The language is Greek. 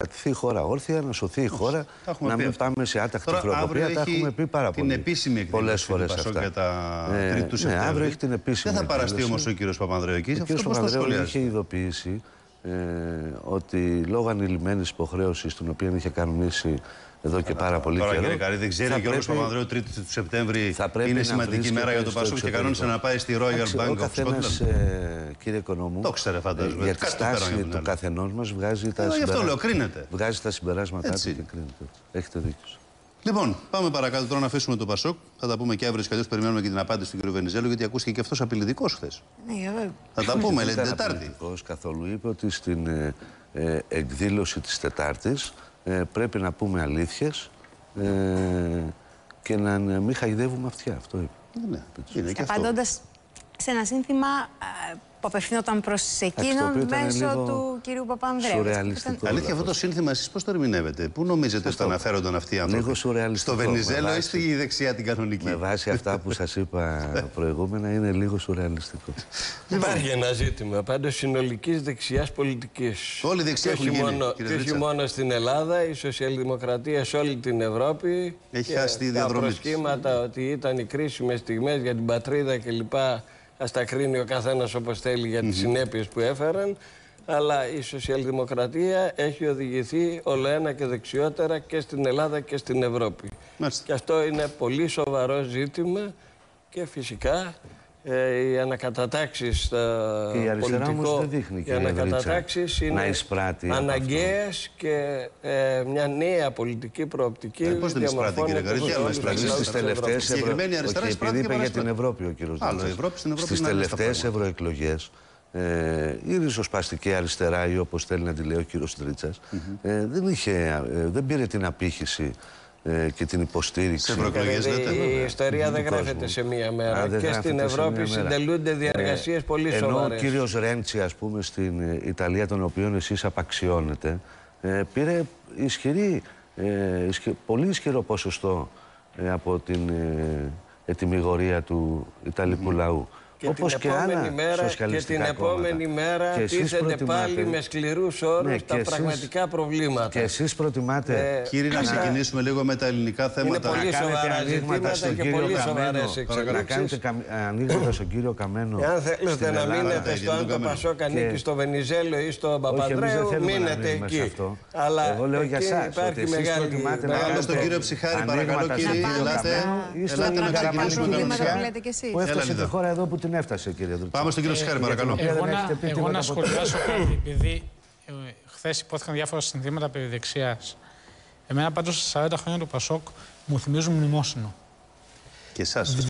κρατηθεί η χώρα όρθια, να σωθεί η χώρα, να μην πάμε σε άτακτη χρεοκοπία. Τα έχουμε πει πάρα την επίσημη εκδήλωση του Πασόκ για τα 3 του Σεπτέμβρη. Αύριο έχει την επίσημη. Δεν θα παραστεί όμως ο κύριος Παπανδρέου εκεί. Ο κύριος Παπανδρέου είχε ειδοποιήσει ότι λόγω ανηλυμένης υποχρέωσης, την οποία είχε κανονίσει εδώ και πάρα πολύ καιρό. Κύριε Καρή, δεν ξέρει ο κύριος Παπανδρέου 3 του Σεπτέμβρη είναι σημαντική μέρα για το Πασόκ και κανόνισε να πάει στη Royal Bank of Scotland. Κύριε Οικονόμου, το ξέρε φαντάζομαι. Για τη στάση του καθενός μας βγάζει τα συμπεράσματά του και κρίνεται. Έχετε δίκιο. Λοιπόν, πάμε παρακάτω τώρα να αφήσουμε το Πασόκ. Θα τα πούμε και αύριο, και αλλιώς περιμένουμε και την απάντηση του κ. Βενιζέλου, γιατί ακούστηκε και αυτός απειλητικός χθες. Θα τα πούμε, λέει, την Τετάρτη. Καθόλου είπε ότι στην εκδήλωση της Τετάρτης πρέπει να πούμε αλήθειες και να μην χαϊδεύουμε αυτιά. Αυτό είπε. Απαντώντας σε ένα σύνθημα που απευθύνονταν προς εκείνον μέσω του κυρίου Παπανδρέου. Αλήθεια, αυτό το σύνθημα εσείς πώς το ερμηνεύετε, πού νομίζετε ότι αναφέρονταν αυτοί οι άνθρωποι? Λίγο σουρεαλιστικό. Στο Βενιζέλο ή στη δεξιά την κανονική? Με βάση αυτά που σας είπα προηγούμενα, είναι λίγο σουρεαλιστικό. Υπάρχει ένα ζήτημα πάντως συνολικής δεξιάς πολιτικής. Όλη η δεξιά έχει γίνει. Και όχι μόνο στην Ελλάδα, η σοσιαλδημοκρατία σε όλη την Ευρώπη. Έχει χάσει τη διαδρομή της. Τα προσχήματα ότι ήταν οι κρίσιμες στιγμές για την πατρίδα κλπ. Ας τα κρίνει ο καθένας όπως θέλει για τις συνέπειες που έφεραν. Αλλά η σοσιαλδημοκρατία έχει οδηγηθεί όλο ένα και δεξιότερα και στην Ελλάδα και στην Ευρώπη. Μάλιστα. Και αυτό είναι πολύ σοβαρό ζήτημα και φυσικά οι ανακατατάξεις στο πολιτικό, δεν δείχνει, οι ανακατατάξεις είναι αναγκαίες και μια νέα πολιτική προοπτική. Πώς δεν εισπράττει, κύριε Καρύδη, στις τελευταίες επειδή είπε για την Ευρώπη ο κύριος Δρύτσας. Στις τελευταίες ευρωεκλογές η ριζοσπαστική αριστερά, ή όπως θέλει να τη λέει ο κύριος Δρύτσας, δεν πήρε την απήχηση και την υποστήριξη. Η ιστορία δεν γράφεται σε μία μέρα. Και στην Ευρώπη συντελούνται διαργασίες πολύ σοβαρές. Ενώ ο κύριος Ρέντσι, ας πούμε, στην Ιταλία, τον οποίον εσείς απαξιώνετε, πήρε πολύ ισχυρό ποσοστό από την ετυμηγορία του Ιταλικού λαού. Όπως και άλλα σοσιαλιστικά την επόμενη μέρα τίθενται πάλι με σκληρούς όρους τα πραγματικά προβλήματα. Και εσείς προτιμάτε... Κύριε, να ξεκινήσουμε λίγο με τα ελληνικά θέματα. Είναι πολύ σοβαρά ζητήματα και πολύ σοβαρές εξελίξεις. Να κάνετε ανοίγματα στον κύριο Καμένο. Εάν θέλετε να μείνετε στο αν το Πασόκ ανήκει στο Βενιζέλο ή στο Παπανδρέου, μείνετε εκεί. Εγώ λέω για εσάς, ότι εσείς προτιμάτε να κάνετε στον κύριο Ψυχάρη, παρακαλώ κύριε, ελάτε να ξεκινήσουμε με τα που έφτασε τη χώρα εδώ που την έφτασε, κύριε Δρύτσα. Πάμε στον κύριο Ψυχάρη, παρακαλώ. Εγώ να σχολιάσω κάτι, επειδή χθες υπόθηκαν διάφορα συνθήματα περί δεξιάς. Εμένα πάντως 40 χρόνια του Πασόκ μου θυμίζουν μνημόσυνο. Και εσάς.